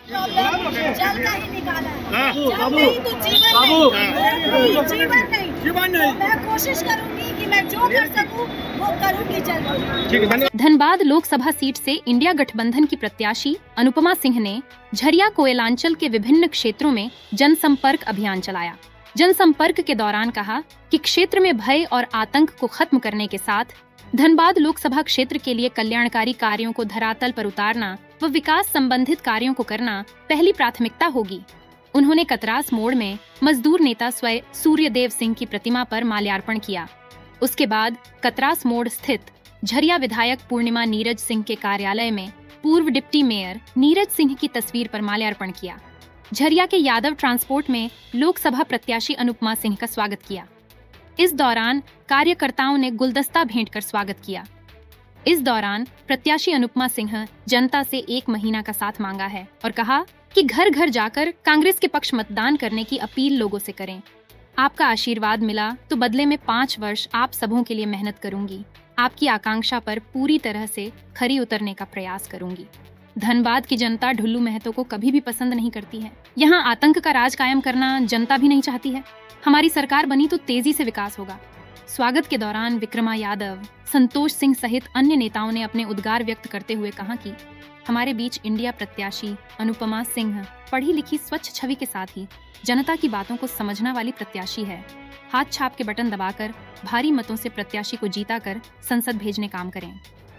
Problem जल का ही निकाला है। जल नहीं तो जीवन नहीं। मैं कोशिश करूंगी कि मैं जो कर सकूं वो करूंगी जल्द। धनबाद लोकसभा सीट से इंडिया गठबंधन की प्रत्याशी अनुपमा सिंह ने झरिया कोयलांचल के विभिन्न क्षेत्रों में जनसंपर्क अभियान चलाया। जनसंपर्क के दौरान कहा कि क्षेत्र में भय और आतंक को खत्म करने के साथ धनबाद लोकसभा क्षेत्र के लिए कल्याणकारी कार्यों को धरातल पर उतारना व विकास संबंधित कार्यों को करना पहली प्राथमिकता होगी। उन्होंने कतरास मोड़ में मजदूर नेता स्वयं सूर्यदेव सिंह की प्रतिमा पर माल्यार्पण किया। उसके बाद कतरास मोड़ स्थित झरिया विधायक पूर्णिमा नीरज सिंह के कार्यालय में पूर्व डिप्टी मेयर नीरज सिंह की तस्वीर पर माल्यार्पण किया। झरिया के यादव ट्रांसपोर्ट में लोकसभा प्रत्याशी अनुपमा सिंह का स्वागत किया। इस दौरान कार्यकर्ताओं ने गुलदस्ता भेंट कर स्वागत किया। इस दौरान प्रत्याशी अनुपमा सिंह जनता से 1 महीना का साथ मांगा है और कहा कि घर घर जाकर कांग्रेस के पक्ष मतदान करने की अपील लोगों से करें। आपका आशीर्वाद मिला तो बदले में 5 वर्ष आप सबों के लिए मेहनत करूंगी। आपकी आकांक्षा पर पूरी तरह से खरी उतरने का प्रयास करूंगी। धनबाद की जनता ढुल्लू महतो को कभी भी पसंद नहीं करती है। यहाँ आतंक का राज कायम करना जनता भी नहीं चाहती है। हमारी सरकार बनी तो तेजी से विकास होगा। स्वागत के दौरान विक्रमा यादव, संतोष सिंह सहित अन्य नेताओं ने अपने उद्गार व्यक्त करते हुए कहा कि हमारे बीच इंडिया प्रत्याशी अनुपमा सिंह पढ़ी लिखी स्वच्छ छवि के साथ ही जनता की बातों को समझने वाली प्रत्याशी है। हाथ छाप के बटन दबाकर भारी मतों से प्रत्याशी को जीता कर संसद भेजने काम करें।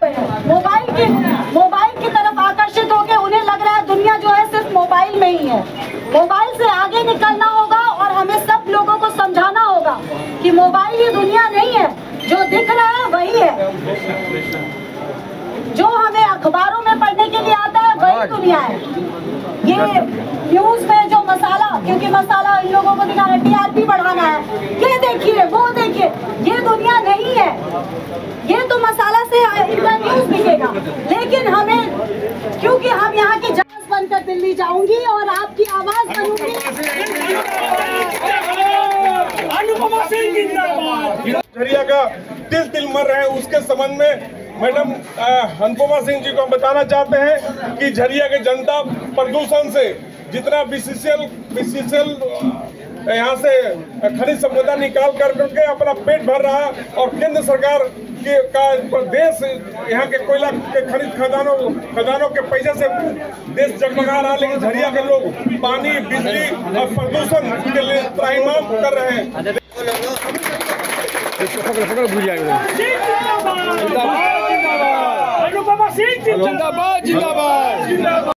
मोबाइल की तरफ आकर्षित होकर उन्हें लग रहा है दुनिया जो है सिर्फ मोबाइल में ही है। मोबाइल से आगे निकलना होगा और हमें सब लोगों को समझाना होगा कि मोबाइल ये दुनिया नहीं है, जो दिख रहा है वही है। जो हमें अखबारों में पढ़ने के लिए आता है वही दुनिया है। ये न्यूज में जो मसाला, क्योंकि मसाला इन लोगों को दिखा रहा है, टीआरपी बढ़ाना है, ये देखिए वो देखिए, ये दुनिया नहीं है। ये तो मसाला से इनका न्यूज दिखेगा, लेकिन हमें, क्योंकि हम यहाँ की जांच बनकर दिल्ली जाऊंगी और आपकी आवाज बनूंगी। झरिया का तिल मर रहे हैं, उसके संबंध में मैडम अनुपमा सिंह जी को हम बताना चाहते हैं कि झरिया की जनता प्रदूषण से जितना बीसीसीएल यहाँ से खनिज संपदा निकाल करके अपना पेट भर रहा है और केंद्र सरकार का देश यहाँ के कोयला के खनिज खदानों के पैसे से देश जगमगा रहा है, लेकिन झरिया के लोग पानी, बिजली और प्रदूषण के लिए त्राहिमाम कर रहे हैं। जिंदाबाद जिंदाबाद।